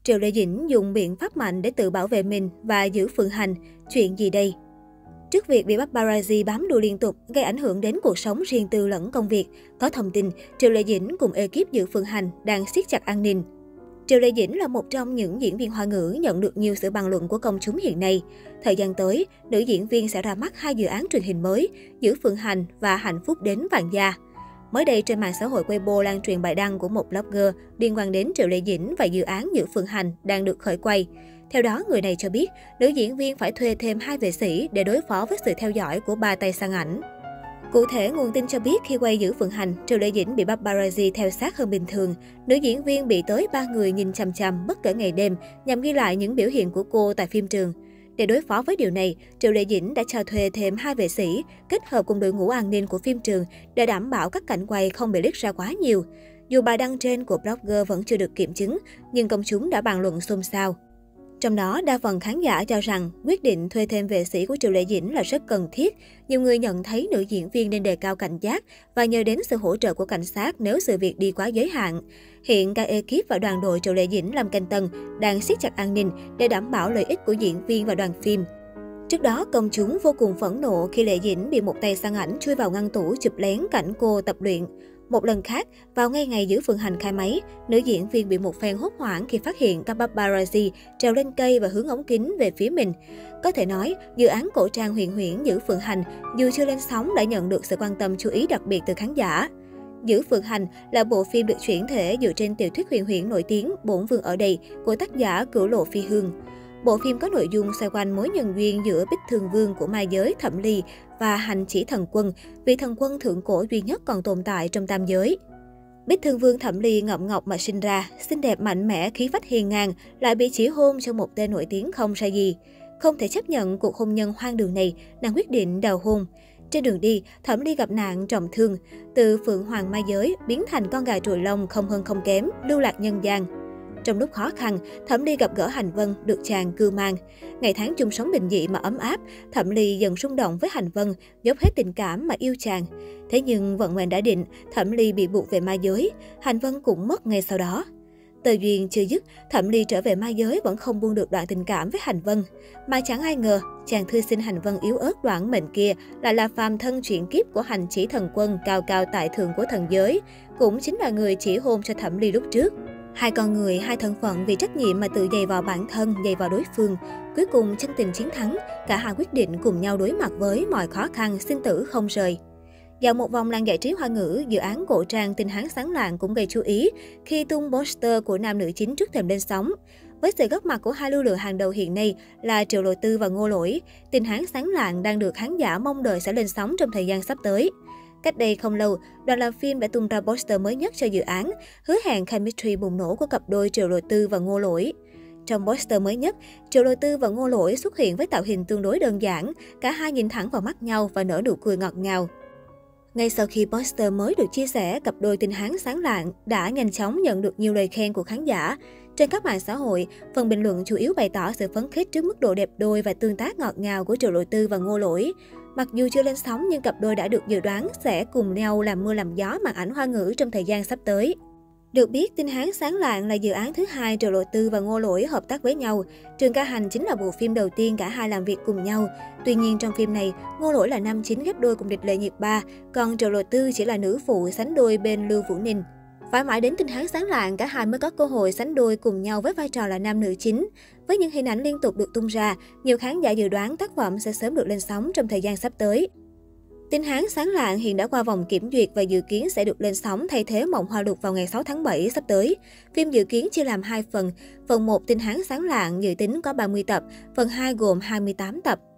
Triệu Lệ Dĩnh dùng biện pháp mạnh để tự bảo vệ mình và giữ Phượng Hành. Chuyện gì đây? Trước việc bị paparazzi bám đuôi liên tục, gây ảnh hưởng đến cuộc sống riêng tư lẫn công việc, có thông tin Triệu Lệ Dĩnh cùng ekip giữ Phượng Hành đang siết chặt an ninh. Triệu Lệ Dĩnh là một trong những diễn viên Hoa ngữ nhận được nhiều sự bàn luận của công chúng hiện nay. Thời gian tới, nữ diễn viên sẽ ra mắt 2 dự án truyền hình mới, Giữ Phượng Hành và Hạnh phúc đến vạn gia. Mới đây, trên mạng xã hội Weibo lan truyền bài đăng của một blogger liên quan đến Triệu Lệ Dĩnh và dự án Giữ Phượng Hành đang được khởi quay. Theo đó, người này cho biết, nữ diễn viên phải thuê thêm 2 vệ sĩ để đối phó với sự theo dõi của 3 tay săn ảnh. Cụ thể, nguồn tin cho biết khi quay Giữ Phượng Hành, Triệu Lệ Dĩnh bị paparazzi theo sát hơn bình thường. Nữ diễn viên bị tới 3 người nhìn chằm chằm bất kể ngày đêm nhằm ghi lại những biểu hiện của cô tại phim trường. Để đối phó với điều này, Triệu Lệ Dĩnh đã cho thuê thêm 2 vệ sĩ, kết hợp cùng đội ngũ an ninh của phim trường để đảm bảo các cảnh quay không bị leak ra quá nhiều. Dù bài đăng trên của blogger vẫn chưa được kiểm chứng, nhưng công chúng đã bàn luận xôn xao. Trong đó, đa phần khán giả cho rằng quyết định thuê thêm vệ sĩ của Triệu Lệ Dĩnh là rất cần thiết. Nhiều người nhận thấy nữ diễn viên nên đề cao cảnh giác và nhờ đến sự hỗ trợ của cảnh sát nếu sự việc đi quá giới hạn. Hiện cả ekip và đoàn đội Triệu Lệ Dĩnh làm canh tân đang siết chặt an ninh để đảm bảo lợi ích của diễn viên và đoàn phim. Trước đó, công chúng vô cùng phẫn nộ khi Lệ Dĩnh bị một tay săn ảnh chui vào ngăn tủ chụp lén cảnh cô tập luyện. Một lần khác, vào ngay ngày Giữ Phượng Hành khai máy, nữ diễn viên bị một fan hốt hoảng khi phát hiện các paparazzi trèo lên cây và hướng ống kính về phía mình. Có thể nói, dự án cổ trang huyền huyễn Giữ Phượng Hành dù chưa lên sóng đã nhận được sự quan tâm chú ý đặc biệt từ khán giả. Giữ Phượng Hành là bộ phim được chuyển thể dựa trên tiểu thuyết huyền huyễn nổi tiếng Bổn Vương ở đây của tác giả Cửu Lộ Phi Hương. Bộ phim có nội dung xoay quanh mối nhân duyên giữa Bích Thường Vương của ma giới Thẩm Ly và Hành Chỉ Thần Quân, vị thần quân thượng cổ duy nhất còn tồn tại trong tam giới. Bích Thường Vương Thẩm Ly ngậm ngọc mà sinh ra, xinh đẹp mạnh mẽ, khí phách hiên ngang, lại bị chỉ hôn cho một tên nổi tiếng không sai gì. Không thể chấp nhận cuộc hôn nhân hoang đường này, nàng quyết định đào hôn. Trên đường đi, Thẩm Ly gặp nạn trọng thương, từ Phượng Hoàng ma giới biến thành con gà trồi lông không hơn không kém, lưu lạc nhân gian. Trong lúc khó khăn, Thẩm Ly gặp gỡ Hành Vân, được chàng cưu mang. Ngày tháng chung sống bình dị mà ấm áp, Thẩm Ly dần rung động với Hành Vân, dốc hết tình cảm mà yêu chàng. Thế nhưng vận mệnh đã định, Thẩm Ly bị buộc về ma giới, Hành Vân cũng mất ngay sau đó. Tờ duyên chưa dứt, Thẩm Ly trở về ma giới vẫn không buông được đoạn tình cảm với Hành Vân. Mà chẳng ai ngờ, chàng thư sinh Hành Vân yếu ớt đoản mệnh kia lại là phàm thân chuyển kiếp của Hành Chỉ Thần Quân cao cao tại thượng của thần giới, cũng chính là người chỉ hôn cho Thẩm Ly lúc trước. Hai con người, hai thân phận vì trách nhiệm mà tự dày vào bản thân, dày vào đối phương. Cuối cùng chân tình chiến thắng, cả hai quyết định cùng nhau đối mặt với mọi khó khăn, sinh tử không rời. Dạo một vòng làng giải trí Hoa ngữ, dự án cổ trang Tình Hán Sáng Lạng cũng gây chú ý khi tung poster của nam nữ chính trước thềm lên sóng. Với sự góp mặt của hai lưu lượng hàng đầu hiện nay là Triệu Lộ Tư và Ngô Lỗi, Tình Hán Sáng Lạng đang được khán giả mong đợi sẽ lên sóng trong thời gian sắp tới. Cách đây không lâu, đoàn làm phim đã tung ra poster mới nhất cho dự án, hứa hẹn chemistry bùng nổ của cặp đôi Triệu Lộ Tư và Ngô Lỗi. Trong poster mới nhất, Triệu Lộ Tư và Ngô Lỗi xuất hiện với tạo hình tương đối đơn giản, cả hai nhìn thẳng vào mắt nhau và nở nụ cười ngọt ngào. Ngay sau khi poster mới được chia sẻ, cặp đôi Tình Hán Sáng Lạng đã nhanh chóng nhận được nhiều lời khen của khán giả. Trên các mạng xã hội, phần bình luận chủ yếu bày tỏ sự phấn khích trước mức độ đẹp đôi và tương tác ngọt ngào của Triệu Lộ Tư và Ngô Lỗi. Mặc dù chưa lên sóng nhưng cặp đôi đã được dự đoán sẽ cùng nhau làm mưa làm gió màn ảnh Hoa ngữ trong thời gian sắp tới. Được biết, Tình Hán Sáng Lạng là dự án thứ 2 Triệu Lộ Tư và Ngô Lỗi hợp tác với nhau. Trường Ca Hành chính là bộ phim đầu tiên cả hai làm việc cùng nhau. Tuy nhiên trong phim này, Ngô Lỗi là nam chính ghép đôi cùng địch Lệ Nhiệt Ba, còn Triệu Lộ Tư chỉ là nữ phụ sánh đôi bên Lưu Vũ Ninh. Phải mãi đến Tình Hán Sáng Lạng, cả hai mới có cơ hội sánh đôi cùng nhau với vai trò là nam nữ chính. Với những hình ảnh liên tục được tung ra, nhiều khán giả dự đoán tác phẩm sẽ sớm được lên sóng trong thời gian sắp tới. Tình Hán Sáng Lạng hiện đã qua vòng kiểm duyệt và dự kiến sẽ được lên sóng thay thế Mộng Hoa Lục vào ngày 6 tháng 7 sắp tới. Phim dự kiến chia làm 2 phần. Phần 1 Tình Hán Sáng Lạng dự tính có 30 tập, phần 2 gồm 28 tập.